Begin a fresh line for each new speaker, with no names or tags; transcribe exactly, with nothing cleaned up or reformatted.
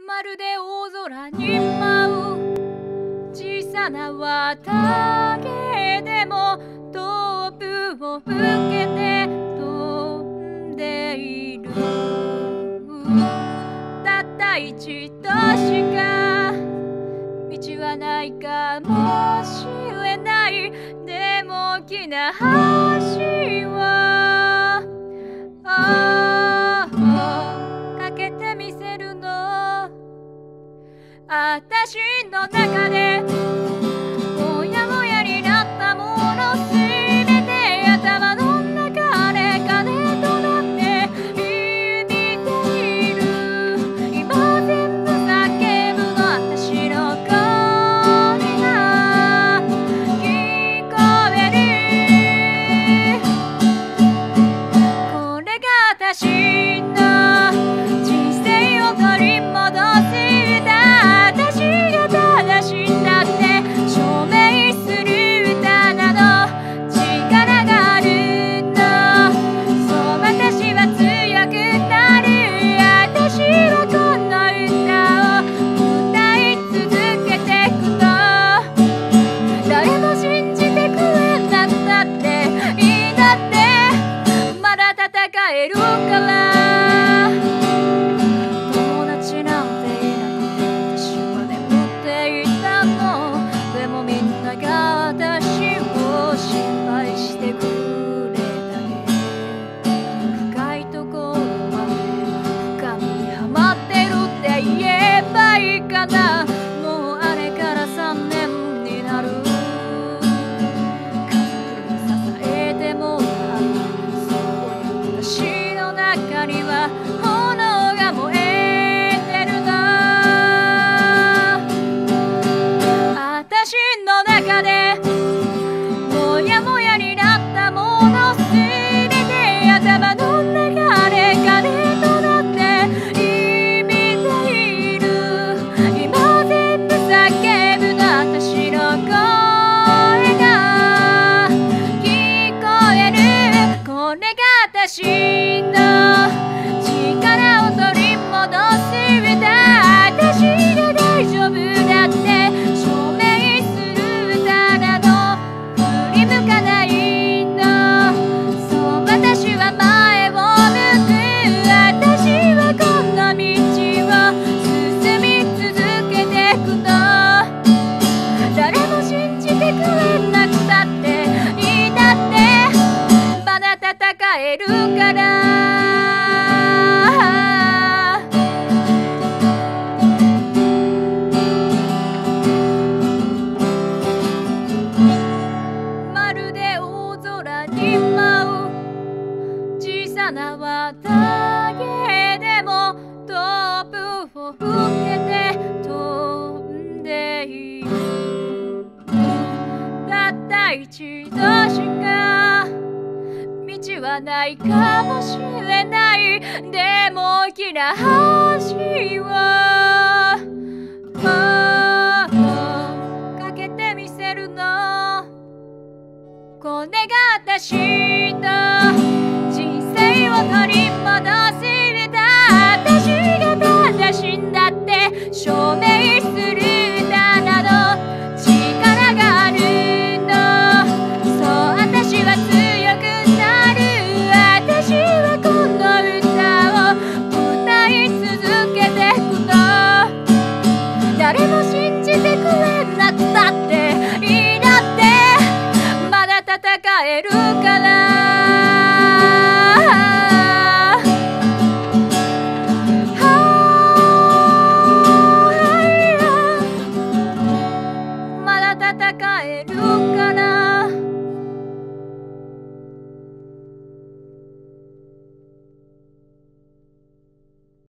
まるで大空に舞う小さな綿毛でもトップを受けて飛んでいる。たった一度しか道はないかもしれない。でも大きな橋はああかけてみせるの。あたしの中でもやもやになったものすべて頭の中で鐘となって響いている。今全部叫ぶのあたしの声が聞こえる。これがあたしの人生を取り戻す一度しか道はないかもしれない。でも大きな橋はああかけてみせるの。これが私の人生を取り戻すんだ。私が正しいんだって証明するただの力がある。誰も信じてくれなくたっていいだってまだ戦えるからまだ戦えるから